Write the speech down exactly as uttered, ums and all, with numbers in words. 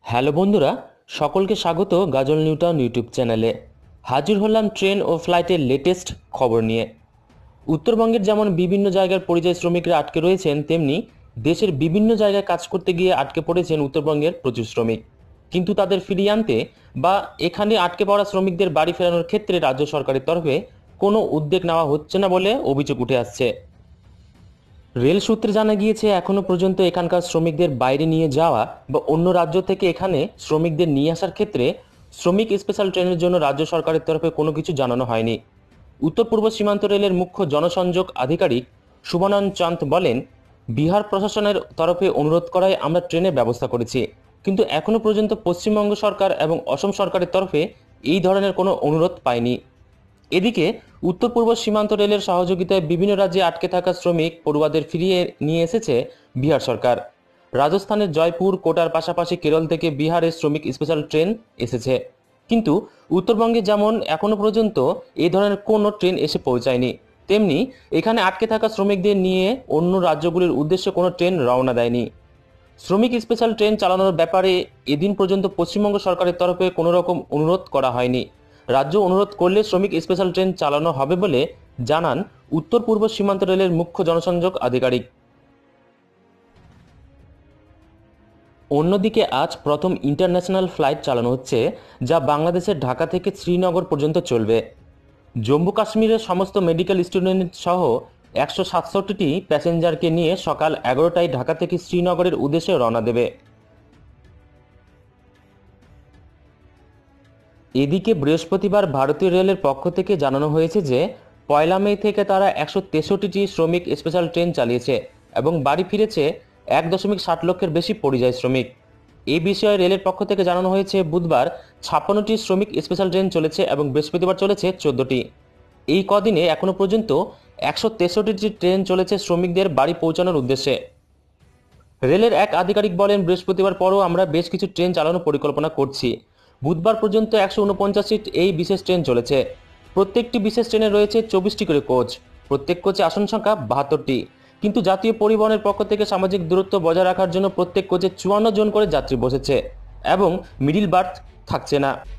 Hello বন্ধুরা, সকলকে স্বাগত গাজল নিউটাউন ইউটিউব চ্যানেলে। হাজির হলাম ট্রেন ও ফ্লাইটের লেটেস্ট খবর নিয়ে। উত্তরবঙ্গের যেমন বিভিন্ন জায়গার পরিযায়ী শ্রমিকরা আটকে রয়েছেন, তেমনি দেশের বিভিন্ন জায়গায় কাজ করতে গিয়ে আটকে পড়েছেন উত্তরবঙ্গের প্রচুর শ্রমিক। কিন্তু তাদের ফিরিয়ে আনতে বা এখানে আটকে পড়া শ্রমিকদের বাড়ি ফেরানোর ক্ষেত্রে রাজ্য সরকারের তরফে কোনো উদ্যোগ নেওয়া হচ্ছে না বলে অভিযোগ উঠে আসছে। রেল সূত্রে জানা গিয়েছে, এখনো পর্যন্ত এখানকার শ্রমিকদের বাইরে নিয়ে যাওয়া বা অন্য রাজ্য থেকে এখানে শ্রমিকদের নিয়ে আসার ক্ষেত্রে শ্রমিক স্পেশাল ট্রেনের জন্য রাজ্য সরকারের তরফে কোনো কিছু জানানো হয়নি। উত্তর পূর্ব সীমান্ত রেলের মুখ্য জনসংযোগ আধিকারিক শুভানন চাঁদ বলেন, বিহার প্রশাসনের তরফে অনুরোধ করায় আমরা ট্রেনের ব্যবস্থা করেছি, কিন্তু এখনো পর্যন্ত পশ্চিমবঙ্গ সরকার এবং অসম সরকারের তরফে এই ধরনের কোনো অনুরোধ পায়নি। এদিকে উত্তর পূর্ব সীমান্ত রেলের সহযোগিতায় বিভিন্ন রাজ্যে আটকে থাকা শ্রমিক পড়ুয়াদের ফিরিয়ে নিয়ে এসেছে বিহার সরকার। রাজস্থানের জয়পুর, কোটার পাশাপাশি কেরল থেকে বিহারের শ্রমিক স্পেশাল ট্রেন এসেছে, কিন্তু উত্তরবঙ্গে যেমন এখনো পর্যন্ত এই ধরনের কোনো ট্রেন এসে পৌঁছায়নি, তেমনি এখানে আটকে থাকা শ্রমিকদের নিয়ে অন্য রাজ্যগুলির উদ্দেশ্যে কোনো ট্রেন রওনা দেয়নি। শ্রমিক স্পেশাল ট্রেন চালানোর ব্যাপারে এদিন পর্যন্ত পশ্চিমবঙ্গ সরকারের তরফে কোনো রকম অনুরোধ করা হয়নি। রাজ্য অনুরোধ করলে শ্রমিক স্পেশাল ট্রেন চালানো হবে বলে জানান উত্তর পূর্ব সীমান্ত রেলের মুখ্য জনসংযোগ আধিকারিক। অন্যদিকে আজ প্রথম ইন্টারন্যাশনাল ফ্লাইট চালানো হচ্ছে, যা বাংলাদেশের ঢাকা থেকে শ্রীনগর পর্যন্ত চলবে। জম্মু কাশ্মীরের সমস্ত মেডিকেল স্টুডেন্ট সহ একশো সাতষট্টিটি প্যাসেঞ্জারকে নিয়ে সকাল এগারোটায় ঢাকা থেকে শ্রীনগরের উদ্দেশ্যে রওনা দেবে। এদিকে বৃহস্পতিবার ভারতীয় রেলের পক্ষ থেকে জানানো হয়েছে যে পয়লা মে থেকে তারা একশো তেষট্টিটি শ্রমিক স্পেশাল ট্রেন চালিয়েছে এবং বাড়ি ফিরেছে এক দশমিক ষাট লক্ষের বেশি পরিযায়ী শ্রমিক। এই বিষয়ে রেলের পক্ষ থেকে জানানো হয়েছে, বুধবার ছাপ্পান্নটি শ্রমিক স্পেশাল ট্রেন চলেছে এবং বৃহস্পতিবার চলেছে চোদ্দটি। এই কদিনে এখনো পর্যন্ত একশো তেষট্টিটি ট্রেন চলেছে শ্রমিকদের বাড়ি পৌঁছানোর উদ্দেশ্যে। রেলের এক আধিকারিক বলেন, বৃহস্পতিবার পরও আমরা বেশ কিছু ট্রেন চালানোর পরিকল্পনা করছি। বুধবার পর্যন্ত একশো উনপঞ্চাশটি এই বিশেষ ট্রেন চলেছে। প্রত্যেকটি বিশেষ ট্রেনে রয়েছে চব্বিশটি করে কোচ। প্রত্যেক কোচে আসন সংখ্যা বাহাত্তরটি, কিন্তু জাতীয় পরিবহনের পক্ষ থেকে সামাজিক দূরত্ব বজায় রাখার জন্য প্রত্যেক কোচে চুয়ান্ন জন করে যাত্রী বসেছে এবং মিডিল বার্থ থাকছে না।